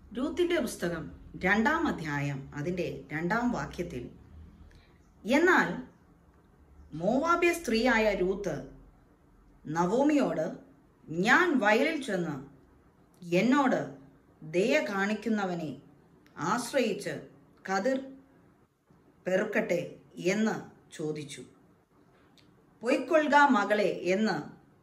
രൂത്തിന്റെ പുസ്തകം 2-ാം അധ്യായം അതിന്റെ 2-ാം വാക്യത്തിൽ, എന്നാൽ മോവാബ്യ സ്ത്രീയായ രൂത്ത് നവോമിയോട്, ഞാൻ വയലിൽ ചെന്ന് എന്നോട് ദയ കാണിക്കുന്നവനെ ആശ്രയിച്ച് കതിർ പെറുക്കട്ടെ എന്ന് ചോദിച്ചു. പൊയ്ക്കൊള്ളുക മകളെ എന്ന്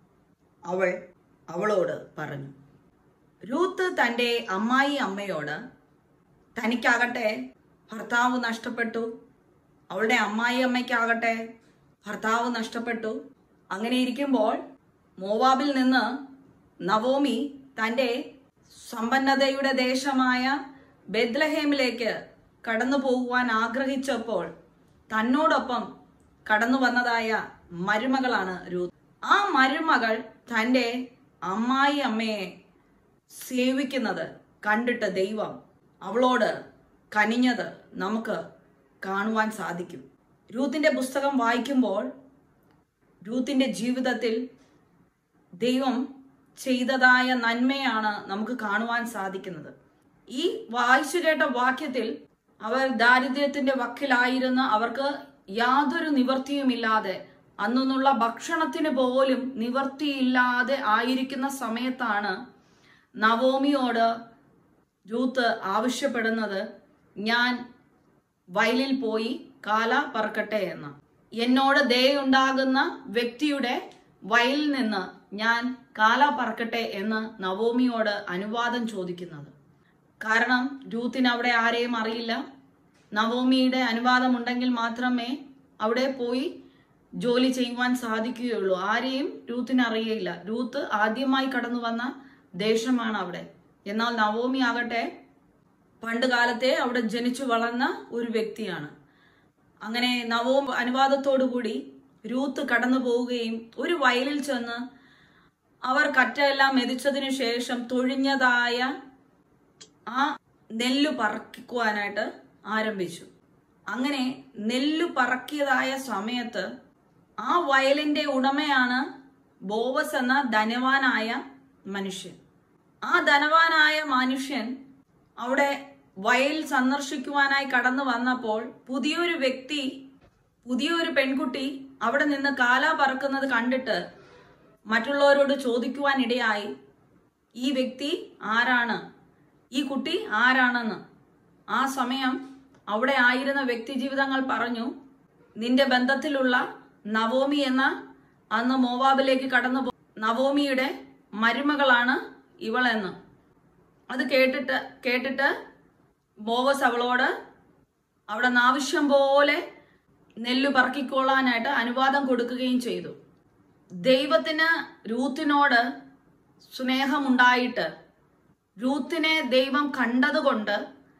അവളോട് പറഞ്ഞു. രൂത്ത് തൻ്റെ അമ്മയോട്, തനിക്കാകട്ടെ ഭർത്താവ് നഷ്ടപ്പെട്ടു, അവളുടെ അമ്മയ്ക്കാകട്ടെ ഭർത്താവ് നഷ്ടപ്പെട്ടു. അങ്ങനെ ഇരിക്കുമ്പോൾ മോവാബിൽ നിന്ന് നവോമി തൻ്റെ സമ്പന്നതയുടെ ദേശമായ ബെത്ലഹേമിലേക്ക് കടന്നു പോകുവാൻ ആഗ്രഹിച്ചപ്പോൾ തന്നോടൊപ്പം കടന്നു വന്നതായ മരുമകളാണ് രൂത്ത്. ആ മരുമകൾ തൻ്റെ അമ്മയെ സേവിക്കുന്നത് കണ്ടിട്ട് ദൈവം അവളോട് കനിഞ്ഞത് നമുക്ക് കാണുവാൻ സാധിക്കും. രൂത്തിന്റെ പുസ്തകം വായിക്കുമ്പോൾ രൂത്തിന്റെ ജീവിതത്തിൽ ദൈവം ചെയ്തതായ നന്മയാണ് നമുക്ക് കാണുവാൻ സാധിക്കുന്നത്. ഈ വായിച്ചു കേട്ട വാക്യത്തിൽ അവർ ദാരിദ്ര്യത്തിന്റെ വക്കിലായിരുന്ന അവർക്ക് യാതൊരു നിവൃത്തിയുമില്ലാതെ, അന്നുള്ള ഭക്ഷണത്തിന് പോലും നിവൃത്തിയില്ലാതെ ആയിരിക്കുന്ന സമയത്താണ് നവോമിയോട് രൂത്ത് ആവശ്യപ്പെടുന്നത്, ഞാൻ വയലിൽ പോയി കാല പറക്കട്ടെ എന്ന്. എന്നോട് ദയുണ്ടാകുന്ന വ്യക്തിയുടെ വയലിൽ നിന്ന് ഞാൻ കാല പറക്കട്ടെ എന്ന് നവോമിയോട് അനുവാദം ചോദിക്കുന്നത്. കാരണം രൂത്തിന് അവിടെ ആരെയും അറിയില്ല. നവോമിയുടെ അനുവാദമുണ്ടെങ്കിൽ മാത്രമേ അവിടെ പോയി ജോലി ചെയ്യുവാൻ സാധിക്കുകയുള്ളൂ. ആരെയും രൂത്തിന് അറിയില്ല. രൂത്ത് ആദ്യമായി കടന്നു വന്ന ദേശമാണ് അവിടെ. എന്നാൽ നവോമി ആകട്ടെ പണ്ട് കാലത്തെ അവിടെ ജനിച്ചു വളർന്ന ഒരു വ്യക്തിയാണ്. അങ്ങനെ നവോമി അനുവാദത്തോടുകൂടി രൂത്ത് കടന്നു പോവുകയും ഒരു വയലിൽ ചെന്ന് അവർ കറ്റയെല്ലാം മെതിച്ചതിനു ശേഷം തൊഴിഞ്ഞതായ ആ നെല്ലു പറക്കുവാനായിട്ട് ആരംഭിച്ചു. അങ്ങനെ നെല്ലു പറക്കിയതായ സമയത്ത് ആ വയലിന്റെ ഉടമയാണ് ബോവസ് എന്ന ധനവാനായ മനുഷ്യൻ. ആ ധനവാനായ മനുഷ്യൻ അവിടെ വയൽ സന്ദർശിക്കുവാനായി കടന്നു വന്നപ്പോൾ പുതിയൊരു പെൺകുട്ടി അവിടെ നിന്ന് കാല പറക്കുന്നത് കണ്ടിട്ട് മറ്റുള്ളവരോട് ചോദിക്കുവാൻ ഇടയായി, ഈ വ്യക്തി ആരാണ്, ഈ കുട്ടി ആരാണെന്ന്. ആ സമയം അവിടെ ആയിരുന്ന വ്യക്തി ജീവിതങ്ങൾ പറഞ്ഞു, നിന്റെ ബന്ധത്തിലുള്ള നവോമി എന്ന അന്ന് മോവാബിലേക്ക് കടന്നു നവോമിയുടെ മരുമകളാണ് ഇവളെന്ന്. അത് കേട്ടിട്ട് ബോവസ് അവളോട് അവിടെ ആവശ്യം പോലെ നെല്ലു പറക്കിക്കൊള്ളാനായിട്ട് അനുവാദം കൊടുക്കുകയും ചെയ്തു. ദൈവത്തിന് രൂത്തിനോട് സ്നേഹമുണ്ടായിട്ട് രൂത്തിനെ ദൈവം കണ്ടതുകൊണ്ട്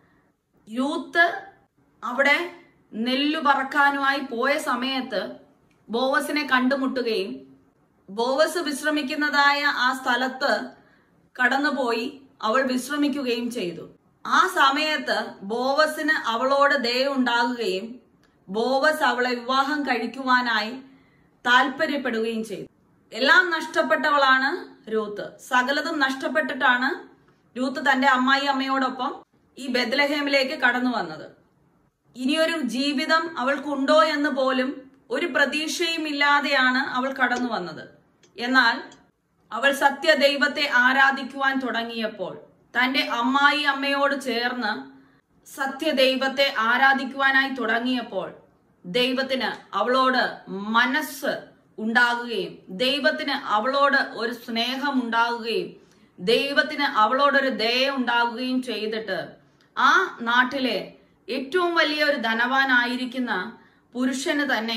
രൂത്ത് അവിടെ നെല്ലു പറക്കാനുമായി പോയ സമയത്ത് ബോവസിനെ കണ്ടുമുട്ടുകയും ബോവസ് വിശ്രമിക്കുന്നതായ ആ സ്ഥലത്ത് കടന്നുപോയി അവൾ വിശ്രമിക്കുകയും ചെയ്തു. ആ സമയത്ത് ബോവസിന് അവളോട് ദയ ഉണ്ടാകുകയും ബോവസ് അവളെ വിവാഹം കഴിക്കുവാനായി താല്പര്യപ്പെടുകയും ചെയ്തു. എല്ലാം നഷ്ടപ്പെട്ടവളാണ് രൂത്ത്. സകലതും നഷ്ടപ്പെട്ടിട്ടാണ് രൂത്ത് തന്റെ അമ്മയോടൊപ്പം ഈ ബെത്ലഹേമിലേക്ക് കടന്നു വന്നത്. ഇനിയൊരു ജീവിതം അവൾക്കുണ്ടോ എന്ന് പോലും ഒരു പ്രതീക്ഷയും ഇല്ലാതെയാണ് അവൾ കടന്നു വന്നത്. എന്നാൽ അവൾ സത്യദൈവത്തെ ആരാധിക്കുവാൻ തുടങ്ങിയപ്പോൾ, തന്റെ അമ്മയോട് ചേർന്ന് സത്യദൈവത്തെ ആരാധിക്കുവാനായി തുടങ്ങിയപ്പോൾ ദൈവത്തിന് അവളോട് മനസ്സ് ഉണ്ടാകുകയും ദൈവത്തിന് അവളോട് ഒരു സ്നേഹം ഉണ്ടാകുകയും ദൈവത്തിന് അവളോടൊരു ദയ ഉണ്ടാകുകയും ചെയ്തിട്ട് ആ നാട്ടിലെ ഏറ്റവും വലിയ ഒരു ധനവാനായിരിക്കുന്ന പുരുഷന് തന്നെ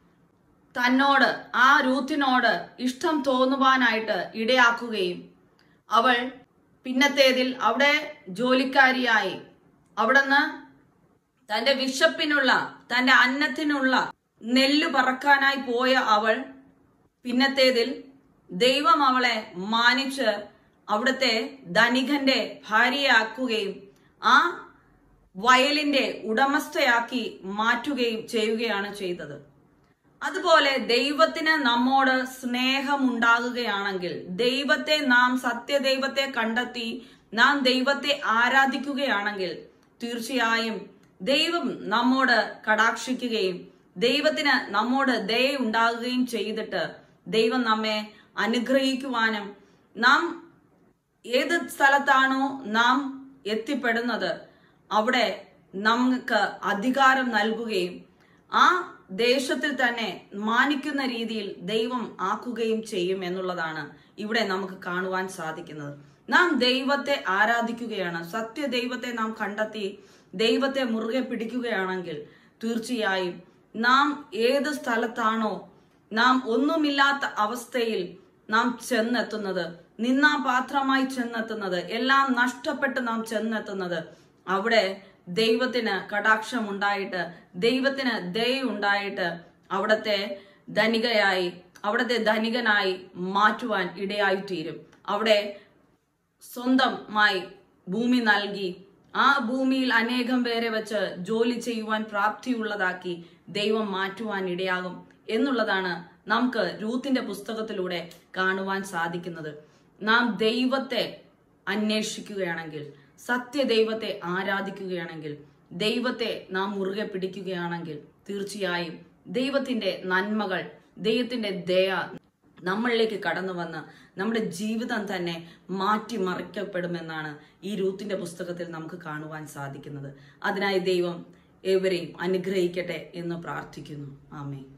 തന്നോട്, ആ രൂത്തിനോട് ഇഷ്ടം തോന്നുവാനായിട്ട് ഇടയാക്കുകയും അവൾ പിന്നത്തേതിൽ അവിടെ ജോലിക്കാരിയായി അവിടുന്ന് തന്റെ വിശപ്പിനുള്ള, തന്റെ അന്നത്തിനുള്ള നെല്ല് പറക്കാനായി പോയ അവൾ പിന്നത്തേതിൽ ദൈവം അവളെ മാനിച്ച് അവിടുത്തെ ധനികന്റെ ഭാര്യയാക്കുകയും ആ വയലിന്റെ ഉടമസ്ഥയാക്കി മാറ്റുകയും ചെയ്യുകയാണ് ചെയ്തത്. അതുപോലെ ദൈവത്തിന് നമ്മോട് സ്നേഹമുണ്ടാകുകയാണെങ്കിൽ, ദൈവത്തെ നാം സത്യദൈവത്തെ കണ്ടെത്തി നാം ദൈവത്തെ ആരാധിക്കുകയാണെങ്കിൽ തീർച്ചയായും ദൈവം നമ്മോട് കടാക്ഷിക്കുകയും ദൈവത്തിന് നമ്മോട് ദയ ഉണ്ടാകുകയും ചെയ്തിട്ട് ദൈവം നമ്മെ അനുഗ്രഹിക്കുവാനും നാം ഏത് സ്ഥലത്താണോ നാം എത്തിപ്പെടുന്നത് അവിടെ നമുക്ക് അധികാരം നൽകുകയും ആ ദേശത്തിൽ തന്നെ മാനിക്കുന്ന രീതിയിൽ ദൈവം ആക്കുകയും ചെയ്യും എന്നുള്ളതാണ് ഇവിടെ നമുക്ക് കാണുവാൻ സാധിക്കുന്നത്. നാം ദൈവത്തെ ആരാധിക്കുകയാണ്, സത്യദൈവത്തെ നാം കണ്ടെത്തി ദൈവത്തെ മുറുകെ പിടിക്കുകയാണെങ്കിൽ തീർച്ചയായും നാം ഏത് സ്ഥലത്താണോ നാം ഒന്നുമില്ലാത്ത അവസ്ഥയിൽ നാം ചെന്നെത്തുന്നത്, നിന്നാപാത്രമായി ചെന്നെത്തുന്നത്, എല്ലാം നഷ്ടപ്പെട്ട് നാം ചെന്നെത്തുന്നത്, അവിടെ ദൈവത്തിന് കടാക്ഷമുണ്ടായിട്ട് ദൈവത്തിന് ദയുണ്ടായിട്ട് അവിടത്തെ ധനികനായി മാറ്റുവാൻ ഇടയായി തീരും. അവിടെ സ്വന്തമായി ഭൂമി നൽകി ആ ഭൂമിയിൽ അനേകം പേരെ വെച്ച് ജോലി ചെയ്യുവാൻ പ്രാപ്തിയുള്ളതാക്കി ദൈവം മാറ്റുവാൻ ഇടയാകും എന്നുള്ളതാണ് നമുക്ക് രൂത്തിന്റെ പുസ്തകത്തിലൂടെ കാണുവാൻ സാധിക്കുന്നത്. നാം ദൈവത്തെ അന്വേഷിക്കുകയാണെങ്കിൽ, സത്യദൈവത്തെ ആരാധിക്കുകയാണെങ്കിൽ, ദൈവത്തെ നാം മുറുകെ പിടിക്കുകയാണെങ്കിൽ തീർച്ചയായും ദൈവത്തിന്റെ നന്മകൾ, ദൈവത്തിന്റെ ദയ നമ്മളിലേക്ക് കടന്നു വന്ന് നമ്മുടെ ജീവിതം തന്നെ മാറ്റിമറിക്കപ്പെടുമെന്നാണ് ഈ രൂത്തിന്റെ പുസ്തകത്തിൽ നമുക്ക് കാണുവാൻ സാധിക്കുന്നത്. അതിനായി ദൈവം ഏവരെയും അനുഗ്രഹിക്കട്ടെ എന്ന് പ്രാർത്ഥിക്കുന്നു. ആമേൻ.